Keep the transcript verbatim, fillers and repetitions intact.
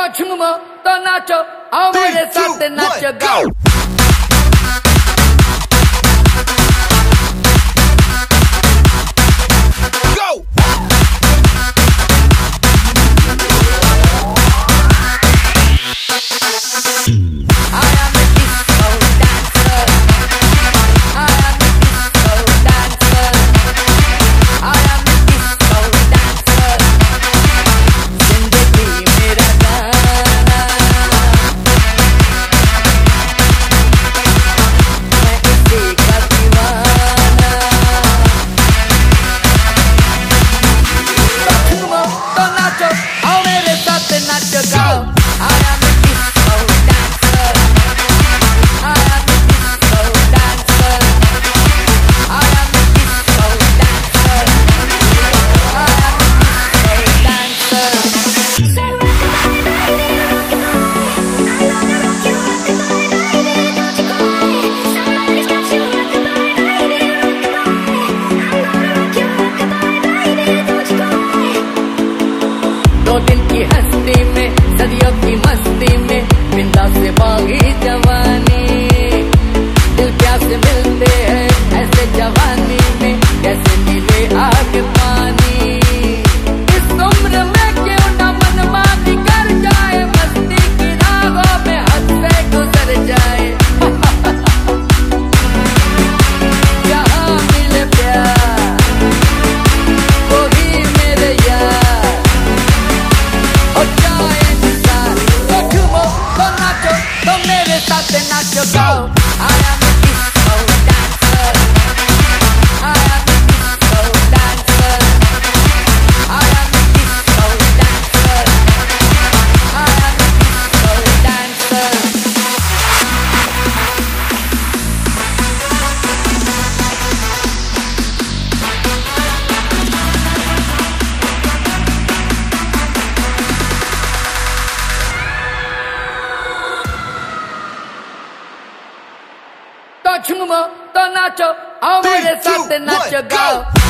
तो झूमो तो नाचो, आओ मेरे साथ नाच गाओ। दो दिन की हस्ती में, सदियों की मस्ती में, बिंदा से बागी जवानी, दिल प्यासे मिलते हैं ऐसे जवानी में, जैसे मिले आग पानी। इस उम्र में क्यों न मनमानी कर जाए, मस्ती की राहों में हद से गुजर जाए। जहाँ मिले प्यार वही मेरे यार, तो मेरे साथ नाचो गाओ। I am a disco dancer, I am a disco dancer, I am a disco dancer, I am a disco dancer। तो झूमो तो नाचो, आओ मेरे साथ नाच गाओ।